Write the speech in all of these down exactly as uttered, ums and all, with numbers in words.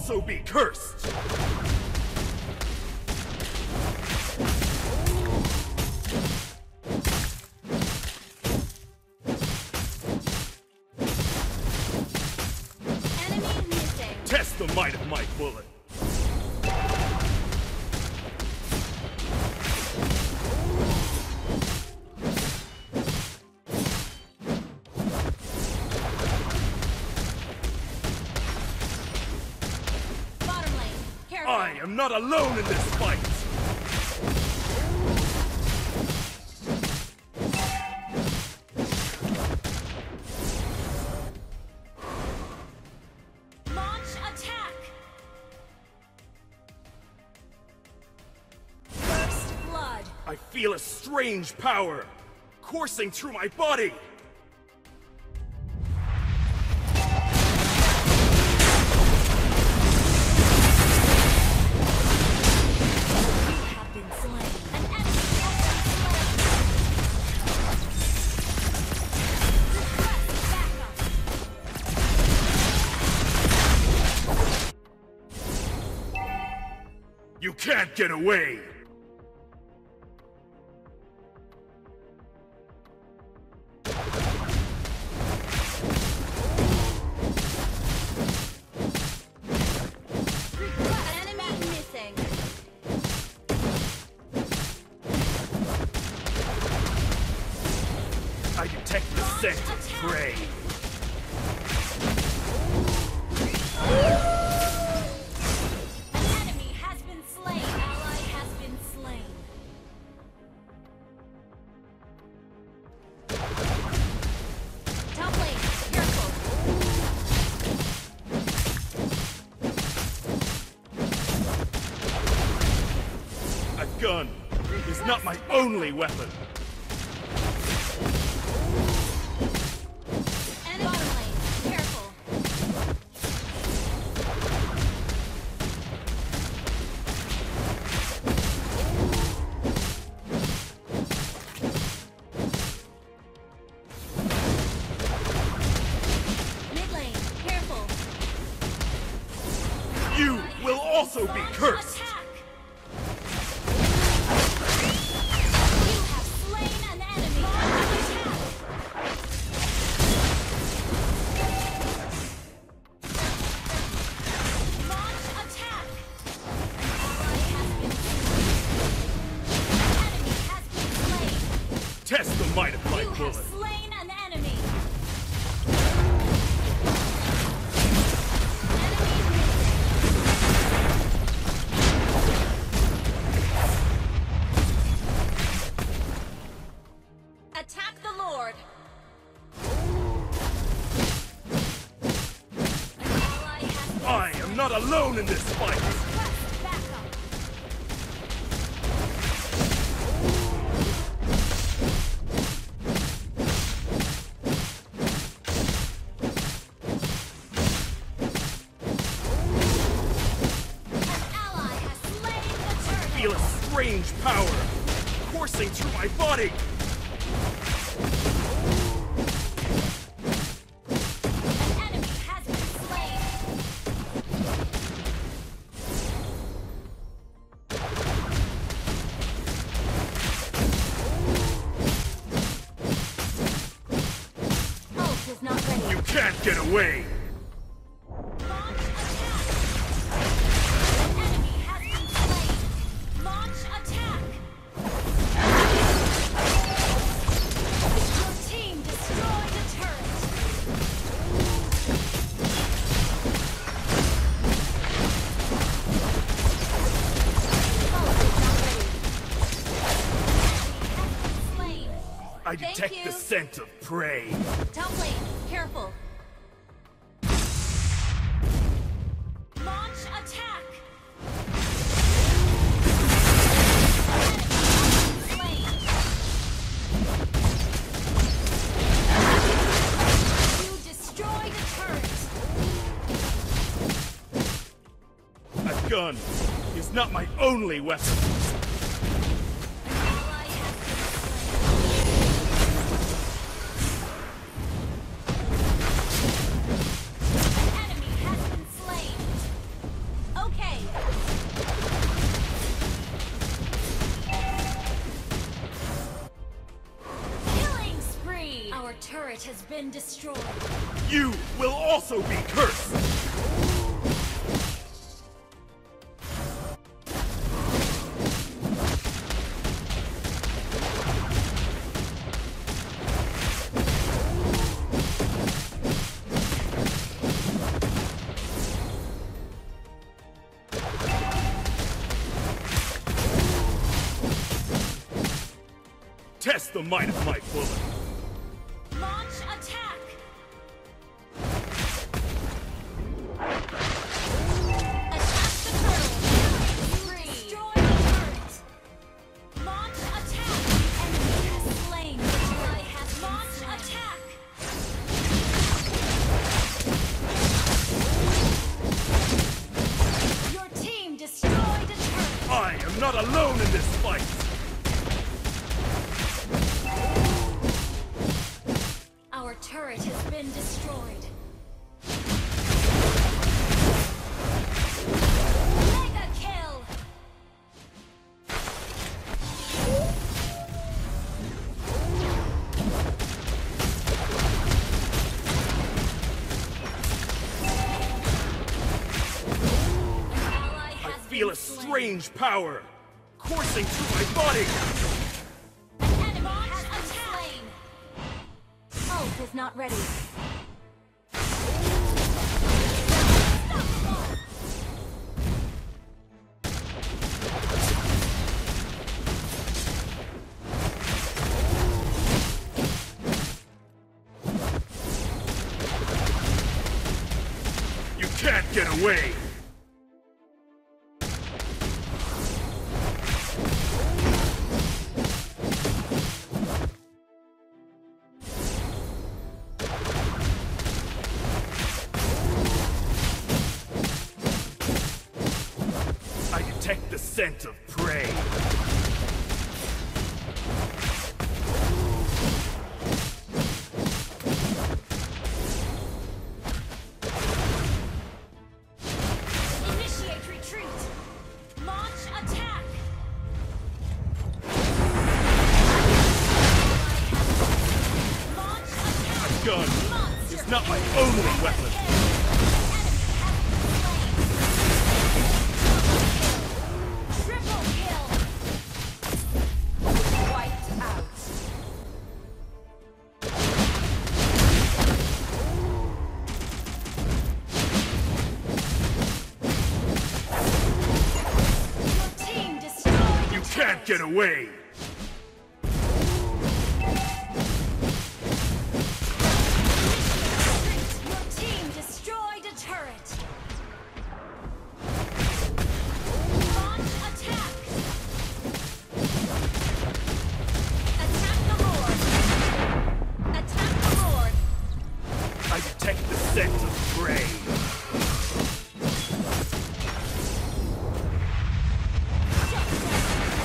also be cursed! Enemy missing. Test the might of my bullet! Bottom lane. Careful. I am not alone in this fight! Launch attack. First blood. I feel a strange power coursing through my body! Have been slain. An enemy has been slain. Request backup. You can't get away! Request enemy missing. I detect the scent of prey! An enemy has been slain. Ally has been slain. Top lane. Careful. A gun is not my only weapon! And bottom lane. Careful. Mid lane. Careful. You will also be Launch cursed! attack. You have slain an enemy. Launch attack. Launch attack. An ally has been slain. An enemy has been slain. Test the might of my You have bullet! slain an enemy. Attack the Lord. An ally has been I am not alone in this fight! Request backup. An ally has slain the turtle. Feel a strange power coursing through my body! An enemy has been slain. Ult is not ready. You can't get away! Launch attack. An enemy has been slain. Launch attack. Your team destroyed a turret. Ult is not ready. Enemy has been slain. I Thank detect you. the scent of prey! Top lane, careful. Launch attack. Enemy slain. You destroyed a turret. A gun is not my only weapon! An ally has been slain. An enemy has been slain. Our turret has been destroyed. You will also be cursed! Test the might of my bullet. Launch attack! Attack the turtle! Free! Destroy the turret! Launch attack! Enemy has slain the turret! Has launch attack! Your team destroyed a turret! I am not alone in this fight! Our turret has been destroyed. Mega kill! An ally I has feel been a slain. strange power coursing through my body! An enemy has been slain. Ult is not ready. You can't get away! I detect the scent of prey. Initiate retreat. Launch attack. Launch attack. A gun Monster is not my kill. only weapon. Triple kill. Wiped out. Your team destroyed. You can't get away! Your team destroyed a turret. Launch attack. Attack the Lord. Attack the Lord. I detect the scent of prey. Shut down.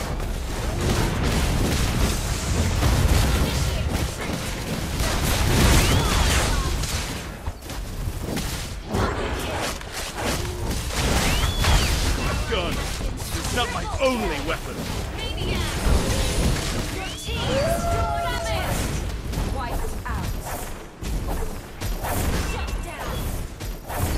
A gun is not my only weapon. Maniac. Your team destroyed it. Wiped out. Shut down.